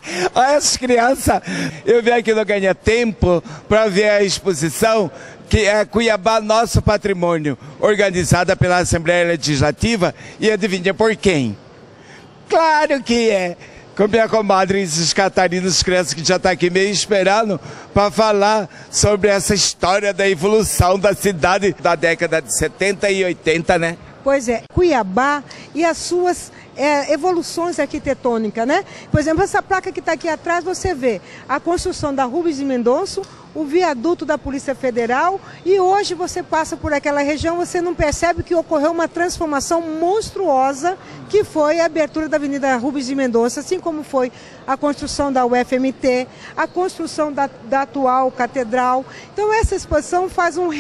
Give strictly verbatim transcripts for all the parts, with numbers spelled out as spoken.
Olha as crianças. Eu vim aqui no Ganha Tempo para ver a exposição que é Cuiabá Nosso Patrimônio, organizada pela Assembleia Legislativa, e adivinha por quem? Claro que é com minha comadre Isis Catarina, as crianças que já estão aqui meio esperando para falar sobre essa história da evolução da cidade da década de setenta e oitenta, né? Pois é, Cuiabá e as suas é, evoluções arquitetônicas, né? Por exemplo, essa placa que está aqui atrás, você vê a construção da Rubens de Mendonça, o viaduto da Polícia Federal, e hoje você passa por aquela região, você não percebe que ocorreu uma transformação monstruosa, que foi a abertura da Avenida Rubens de Mendonça, assim como foi a construção da U F M T, a construção da, da atual catedral. Então essa exposição faz um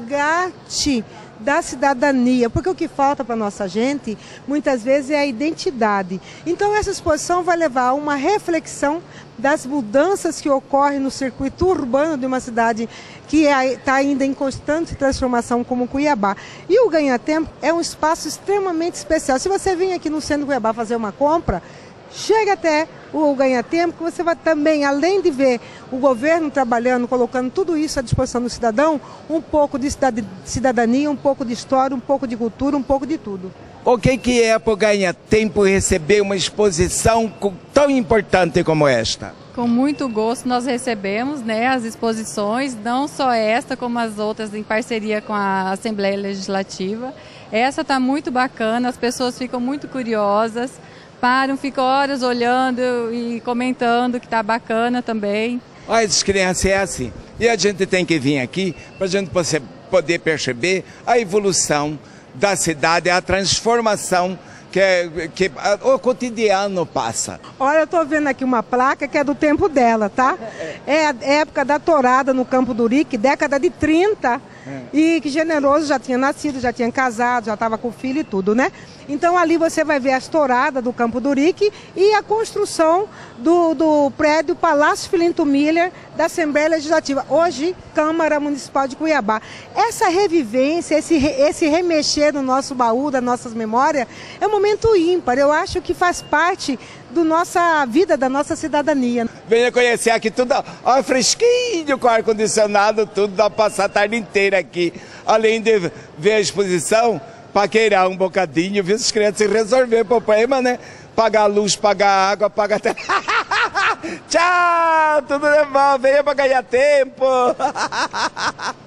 resgate da cidadania, porque o que falta para a nossa gente, muitas vezes, é a identidade. Então essa exposição vai levar a uma reflexão das mudanças que ocorrem no circuito urbano de uma cidade que está ainda em constante transformação como Cuiabá. E o Ganha Tempo é um espaço extremamente especial. Se você vem aqui no centro de Cuiabá fazer uma compra, chega até o Ganha Tempo, que você vai também, além de ver o governo trabalhando, colocando tudo isso à disposição do cidadão, um pouco de cidadania, um pouco de história, um pouco de cultura, um pouco de tudo. O que que é para o Ganha Tempo receber uma exposição tão importante como esta? Com muito gosto nós recebemos, né, as exposições, não só esta, como as outras em parceria com a Assembleia Legislativa. Essa está muito bacana, as pessoas ficam muito curiosas, param, ficam horas olhando e comentando que está bacana também. Olha, as crianças é assim. E a gente tem que vir aqui para a gente poder perceber a evolução da cidade, a transformação que, é, que o cotidiano passa. Olha, eu estou vendo aqui uma placa que é do tempo dela, tá? É a época da tourada no Campo do Urique, década de trinta, é. E que Generoso já tinha nascido, já tinha casado, já estava com filho e tudo, né? Então ali você vai ver as touradas do Campo do Urique e a construção do, do prédio Palácio Filinto Miller da Assembleia Legislativa, hoje Câmara Municipal de Cuiabá. Essa revivência, esse, esse remexer no nosso baú, das nossas memórias, é um momento ímpar. Eu acho que faz parte da nossa vida, da nossa cidadania. Venha conhecer aqui tudo, ó, fresquinho, com ar-condicionado, tudo, dá para passar a tarde inteira aqui. Além de ver a exposição, paquerar um bocadinho, ver as crianças resolver o problema, né? Pagar a luz, pagar a água, pagar até... Tchau, tudo de bom, venha para Ganha Tempo.